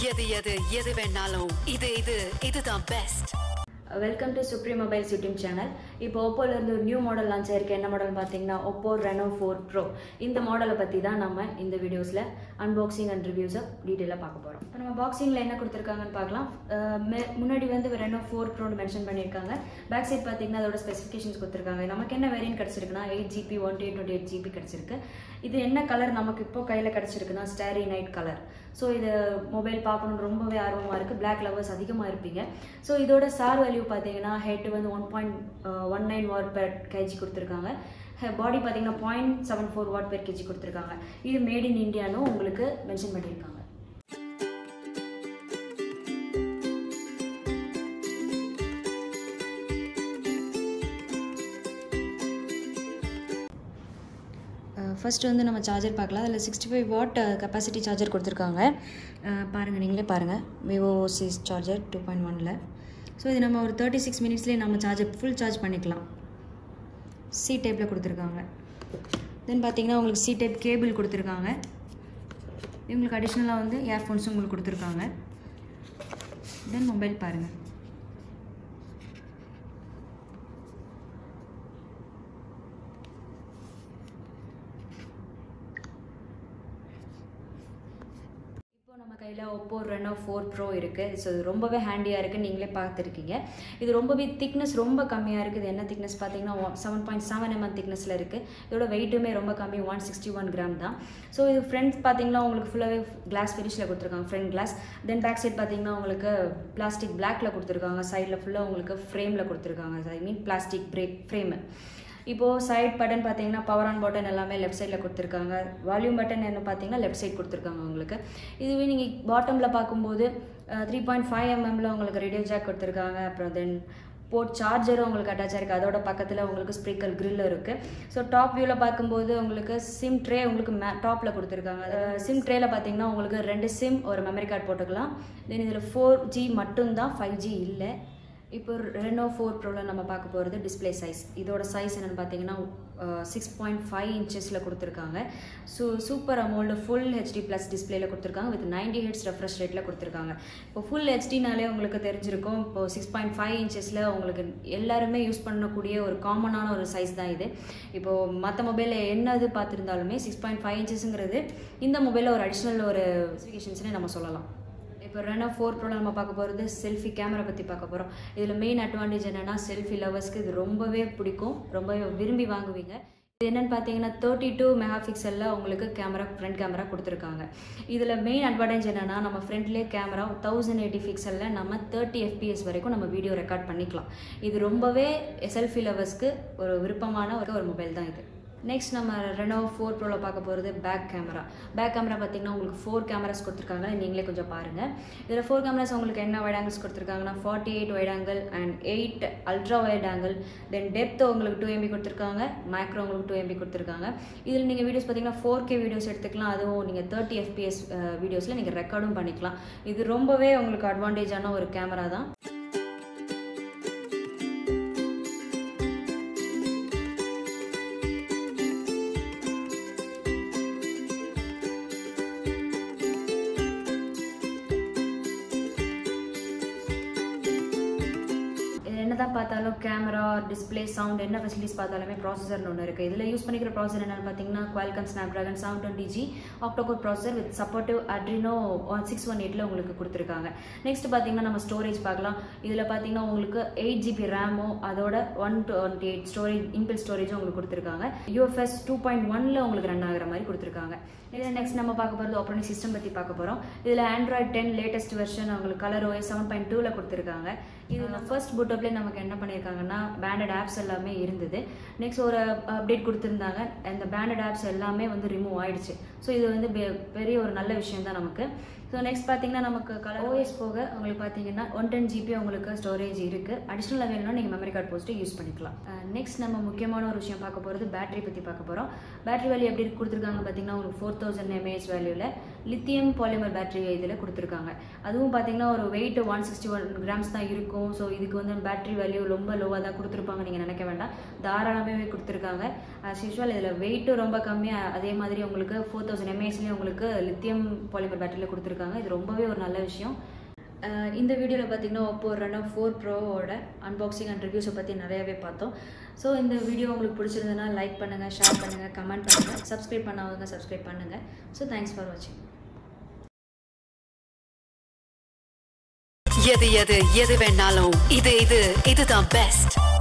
எது வேணாலும் இதுதான் best. Welcome to supreme mobiles YouTube channel. இப்போ ஓப்போல இருந்து ஒரு நியூ மாடல் லான்ச் ஆயிருக்கு. என்ன மாடல் பார்த்தீங்கன்னா OPPO Reno 4 Pro. இந்த மாடலை பற்றி தான் நம்ம இந்த வீடியோஸில் அன்பாக்சிங் அண்ட் ரிவ்யூஸை டீட்டெயிலாக பார்க்க போகிறோம். இப்போ நம்ம பாக்ஸிங்கில் என்ன கொடுத்துருக்காங்கன்னு பார்க்கலாம். முன்னாடி வந்து Reno 4 Pro மென்ஷன் பண்ணியிருக்காங்க. பேக் சைட் பார்த்தீங்கன்னா அதோட ஸ்பெசிஃபிகேஷன்ஸ் கொடுத்துருக்காங்க. நமக்கு என்ன வேரியன்ட் கிடச்சிருக்குன்னா 8GB 128GB கிடச்சிருக்கு. இது என்ன கலர் நமக்கு இப்போ கையில் கிடச்சிருக்குன்னா ஸ்டாரி நைட் கலர். ஸோ இது மொபைல் பார்க்கணுன்னு ரொம்பவே ஆர்வமாக இருக்குது. பிளாக் லவர்ஸ் அதிகமாக இருப்பீங்க. ஸோ இதோட சார் வேல்யூ பார்த்தீங்கன்னா ஹெட் வந்து 1.19 வாட் பெர் கேஜி கொடுத்துருக்காங்க. பாடி பார்த்தீங்கன்னா 0.74 வாட் பெர் கேஜி கொடுத்துருக்காங்க. இது மேட் இன் இந்தியான்னு உங்களுக்கு மென்ஷன் பண்ணியிருக்காங்க. ஃபஸ்ட்டு வந்து நம்ம சார்ஜர் பார்க்கலாம். அதில் 65 வாட் கெப்பாசிட்டி சார்ஜர் கொடுத்துருக்காங்க. பாருங்கள், நீங்களே பாருங்கள். விவோ சிஸ் சார்ஜர் 2.1ல். ஸோ இது நம்ம ஒரு 36 மினிட்ஸ்லேயே நம்ம சார்ஜர் ஃபுல் சார்ஜ் பண்ணிக்கலாம். சி டைப்பில் கொடுத்துருக்காங்க. தென் பார்த்தீங்கன்னா உங்களுக்கு சி டைப் கேபிள் கொடுத்துருக்காங்க. இவங்களுக்கு அடிஷ்னலாக வந்து இயர்ஃபோன்ஸும் உங்களுக்கு கொடுத்துருக்காங்க. தென் மொபைல் பாருங்கள். நம்ம கையில் OPPO Reno 4 Pro இருக்குது. ஸோ இது ரொம்பவே ஹேண்டியாக இருக்குது. நீங்களே பார்த்துருக்கீங்க. இது ரொம்பவே திக்னஸ் ரொம்ப கம்மியாக இருக்குது. இது என்ன திக்னஸ் பார்த்தீங்கன்னா 7.7 mm திக்னஸில் இருக்குது. இதோட வெயிட்டுமே ரொம்ப கம்மி, 161 கிராம் தான். ஸோ இது ஃப்ரண்ட் பார்த்தீங்கன்னா உங்களுக்கு ஃபுல்லாகவே கிளாஸ் ஃபினிஷில் கொடுத்துருக்காங்க, front glass. Then back side பார்த்தீங்கன்னா உங்களுக்கு பிளாஸ்டிக் பிளாக்ல கொடுத்துருக்காங்க. சைடில் ஃபுல்லாக உங்களுக்கு ஃப்ரேமில் கொடுத்துருக்காங்க. I mean plastic frame. இப்போது சைட் பட்டன் பார்த்தீங்கன்னா பவர் ஆன் பட்டன் எல்லாமே லெஃப்ட் சைடில் கொடுத்துருக்காங்க. வால்யூம் பட்டன் என்ன பார்த்தீங்கன்னா லெஃப்ட் சைட் கொடுத்துருக்காங்க உங்களுக்கு. இதுவே நீங்கள் பாட்டமில் பார்க்கும்போது 3.5 mmல உங்களுக்கு ரேடியோ ஜாக் கொடுத்துருக்காங்க. அப்புறம் தென் போர்ட் சார்ஜரும் உங்களுக்கு அட்டாச் ஆகிருக்கு. அதோட பக்கத்தில் உங்களுக்கு ஸ்பீக்கர் கிரில் இருக்குது. ஸோ டாப் வியூவில் பார்க்கும்போது உங்களுக்கு சிம் ட்ரே உங்களுக்கு டாப்பில் கொடுத்துருக்காங்க. சிம் ட்ரேயில் பார்த்தீங்கன்னா உங்களுக்கு 2 சிம் ஒரு மெமரி கார்டு போட்டுக்கலாம். தென் இதில் 4G மட்டும்தான், 5G இல்லை. இப்போ Reno 4 Proவில் நம்ம பார்க்க போகிறது டிஸ்பிளே சைஸ். இதோட சைஸ் என்னென்னு பார்த்தீங்கன்னா 6.5 inches கொடுத்துருக்காங்க. Super AMOLED full HD plus டிஸ்பிளேல கொடுத்துருக்காங்க. வித் 90 Hz ரெஃப்ரெஷ் ரேட்டில் கொடுத்துருக்காங்க. இப்போ ஃபுல் HDனாலே உங்களுக்கு தெரிஞ்சிருக்கும். இப்போது 6.5 inches உங்களுக்கு எல்லாருமே யூஸ் பண்ணக்கூடிய ஒரு காமனான ஒரு சைஸ் தான் இது. இப்போது மற்ற மொபைலில் என்னது பார்த்துருந்தாலுமே 6.5 inchesங்கிறது இந்த மொபைலில் ஒரு அடிஷ்னல் ஒரு ஸ்பெசிஃபிகேஷன்ஸ்னே நம்ம சொல்லலாம். இப்போ Reno 4 Pro நம்ம பார்க்க போகிறது செல்ஃபி கேமரா பற்றி பார்க்க போகிறோம். இதில் மெயின் அட்வான்டேஜ் என்னென்னா செல்ஃபி லவர்ஸ்க்கு இது ரொம்பவே பிடிக்கும், ரொம்பவே விரும்பி வாங்குவீங்க. இது என்னென்னு பார்த்தீங்கன்னா 32 மெகாபிக்சலில் உங்களுக்கு ஃப்ரண்ட் கேமரா கொடுத்துருக்காங்க. இதில் மெயின் அட்வான்டேஜ் என்னென்னா நம்ம ஃப்ரண்ட்லேயே கேமரா 1080 பிக்சலில் நம்ம 30 FPS வரைக்கும் நம்ம வீடியோ ரெக்கார்ட் பண்ணிக்கலாம். இது ரொம்பவே செல்ஃபி லவர்ஸ்க்கு ஒரு விருப்பமான ஒரு மொபைல் தான் இது. நெக்ஸ்ட் நம்ம Reno 4 Proவில் பார்க்க போகிறது பேக் கேமரா. பேக் கேமரா பார்த்தீங்கன்னா உங்களுக்கு 4 கேமராஸ் கொடுத்துருக்காங்க. நீங்களே கொஞ்சம் பாருங்கள். இதில் 4 கேமராஸ் உங்களுக்கு என்ன வைட் ஆங்கிள்ஸ் கொடுத்துருக்காங்கன்னா 48 wide angle and 8 ultra wide angle. Then depth உங்களுக்கு 2 MB கொடுத்துருக்காங்க. மேக்ரோ உங்களுக்கு 2 MB கொடுத்துருக்காங்க. இதில் நீங்கள் வீடியோஸ் பார்த்தீங்கன்னா 4K வீடியோஸ் எடுத்துக்கலாம். அதுவும் நீங்கள் 30 FPS வீடியோஸில் நீங்கள் ரெக்கார்டும் பண்ணிக்கலாம். இது ரொம்பவே உங்களுக்கு அட்வான்டேஜான ஒரு கேமரா தான். என்னதான் பார்த்தாலும் கேமரா, டிஸ்பிளே, சவுண்ட் என்ன ஃபெசிலிட்டிஸ் பார்த்தாலுமே ப்ராசஸர்னு ஒன்று இருக்குது. இதில் யூஸ் பண்ணிக்கிற ப்ராசஸர் என்னென்னு பார்த்தீங்கன்னா Qualcomm Snapdragon 720G octa core processor with supportive Adreno 618ல் உங்களுக்கு கொடுத்துருக்காங்க. நெக்ஸ்ட் பார்த்தீங்கன்னா நம்ம ஸ்டோரேஜ் பார்க்கலாம். இதில் பார்த்தீங்கன்னா உங்களுக்கு 8GB ரேமோ அதோட 128 ஸ்டோரேஜ் இன்பில் ஸ்டோரேஜும் உங்களுக்கு கொடுத்துருக்காங்க. UFS 2.1ல் உங்களுக்கு ரன் ஆகிற மாதிரி கொடுத்துருக்காங்க. இதில் நெக்ஸ்ட் நம்ம பார்க்க போகிறது ஆப்ரேட்டிங் சிஸ்டம் பற்றி பார்க்க போகிறோம். இதில் Android 10 லேட்டஸ்ட் வெர்ஷன் உங்களுக்கு ColorOS 7.2ல் கொடுத்துருக்காங்க. இதில் ஃபர்ஸ்ட் பூட்டப்லேயே நமக்கு என்ன பண்ணியிருக்காங்கன்னா பேண்டட் ஆப்ஸ் எல்லாமே இருந்தது. நெக்ஸ்ட் ஒரு அப்டேட் கொடுத்துருந்தாங்க. அந்த பேண்டட் ஆப்ஸ் எல்லாமே வந்து ரிமூவ் ஆயிடுச்சு. ஸோ இது வந்து பெரிய ஒரு நல்ல விஷயம் தான் நமக்கு. ஸோ நெக்ஸ்ட் பார்த்தீங்கன்னா நமக்கு ColorOS போக உங்களுக்கு பார்த்தீங்கன்னா 110GB உங்களுக்கு ஸ்டோரேஜ் இருக்குது. அடிஷ்னலாக வேணும்னா நீங்கள் மெமரி கார்டு போஸ்ட்டு யூஸ் பண்ணிக்கலாம். நெக்ஸ்ட் நம்ம முக்கியமான ஒரு விஷயம் பார்க்க போகிறது பேட்டரி பற்றி பார்க்க போகிறோம். பேட்டரி வேல்யூ எப்படி கொடுத்துருக்காங்க பார்த்தீங்கன்னா உங்களுக்கு 4000 mAh வேல்யூவில் லித்தியம் பாலிமர் பேட்டரி இதில் கொடுத்துருக்காங்க. அதுவும் பார்த்தீங்கன்னா ஒரு வெயிட் 161 கிராம்ஸ் தான் இருக்கும். ஸோ இதுக்கு வந்து பேட்டரி வேல்யூ ரொம்ப லோவாக தான் கொடுத்துருப்பாங்க, நீங்கள் நினைக்க வேண்டாம். தாராளமாகவே கொடுத்துருக்காங்க. ஆஸ் யூஸ்வல் இதில் வெயிட்டும் ரொம்ப கம்மியாக, அதே மாதிரி உங்களுக்கு 4000 mAhலேயும் உங்களுக்கு லித்தியம் பாலிமர் பேட்டரியில் கொடுத்துருக்காங்க. கொடுத்துருக்காங்க. இது ரொம்பவே ஒரு நல்ல விஷயம். இந்த வீடியோவில் பார்த்தீங்கன்னா OPPO Reno 4 Proவோட அன்பாக்சிங் அண்ட் ரிவ்யூஸை பற்றி நிறையவே பார்த்தோம். ஸோ இந்த வீடியோ உங்களுக்கு பிடிச்சிருந்ததுன்னா லைக் பண்ணுங்கள், ஷேர் பண்ணுங்கள், கமெண்ட் பண்ணுங்கள், சப்ஸ்கிரைப் பண்ணாதவங்க சப்ஸ்கிரைப் பண்ணுங்கள். ஸோ தேங்க்ஸ் ஃபார் வாட்சிங். எது வேணாலும் இதுதான் பெஸ்ட்.